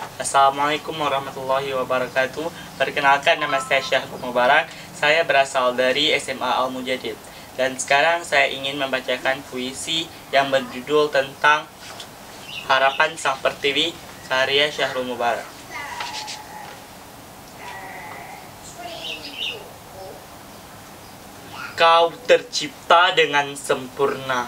Assalamualaikum warahmatullahi wabarakatuh. Perkenalkan, nama saya Syahrul Mubarak. Saya berasal dari SMA Al-Mujadid. Dan sekarang saya ingin membacakan puisi yang berjudul tentang Harapan Sang Pertiwi, karya Syahrul Mubarak. Kau tercipta dengan sempurna,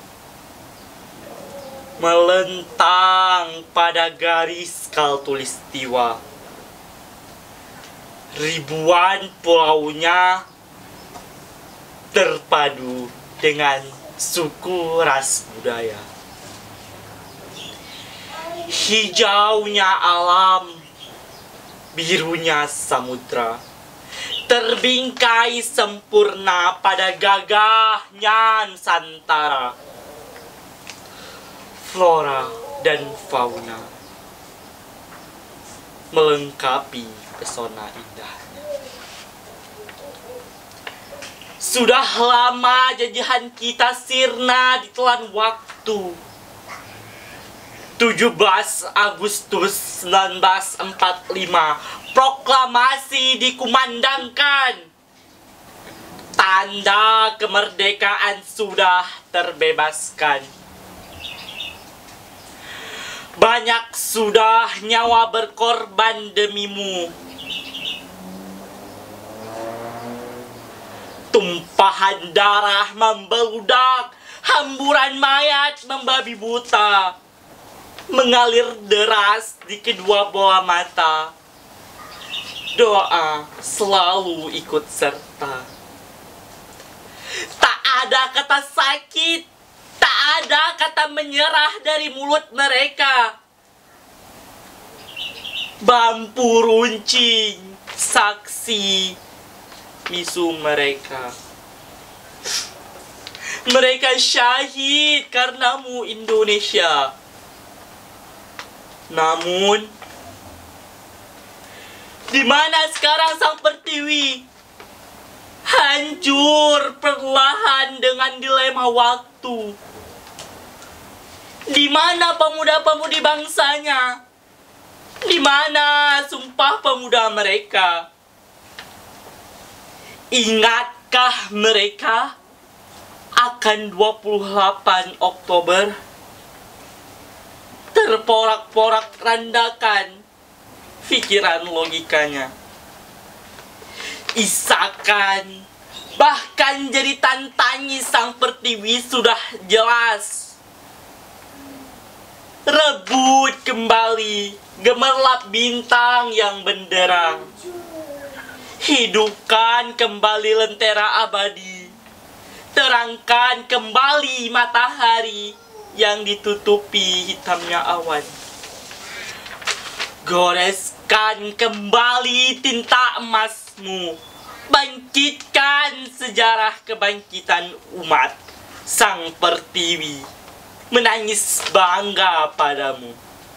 melentang pada garis khatulistiwa. Ribuan pulaunya terpadu dengan suku ras budaya. Hijaunya alam, birunya samudra, terbingkai sempurna pada gagahnya Nusantara. Flora dan fauna melengkapi pesona indahnya. Sudah lama jajahan kita sirna ditelan waktu. 17 Agustus 1945, proklamasi dikumandangkan. Tanda kemerdekaan sudah terbebaskan. Banyak sudah nyawa berkorban demimu. Tumpahan darah membeludak, hamburan mayat membabi buta, mengalir deras di kedua bola mata. Doa selalu ikut serta. Tak ada kata sakit, tak ada kata menyerah dari mulut mereka. Bambu runcing, saksi bisu mereka. Mereka syahid karenamu Indonesia. Namun, di mana sekarang Sang Pertiwi? Hancur perlahan dengan dilema waktu. Di mana pemuda-pemudi bangsanya? Di mana sumpah pemuda mereka? Ingatkah mereka akan 28 Oktober? Terporak-porak randakan pikiran logikanya. Isakan, bahkan jeritan tangis Sang Pertiwi sudah jelas. Rebut kembali gemerlap bintang yang benderang. Hidupkan kembali lentera abadi. Terangkan kembali matahari yang ditutupi hitamnya awan. Goreskan kembali tinta emasmu. Bangkitkan sejarah kebangkitan umat. Sang Pertiwi menangis bangga padamu.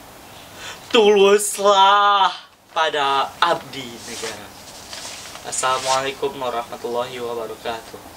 Tuluslah pada abdi negara. Assalamualaikum warahmatullahi wabarakatuh.